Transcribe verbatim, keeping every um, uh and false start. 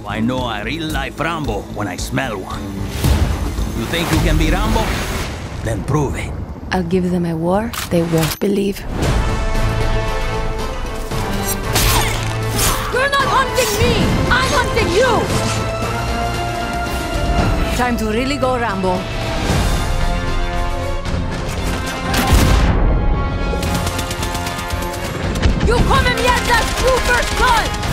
I know a real-life Rambo when I smell one. You think you can be Rambo? Then prove it. I'll give them a war they won't believe. You're not hunting me! I'm hunting you! Time to really go Rambo. You come and get that super skull!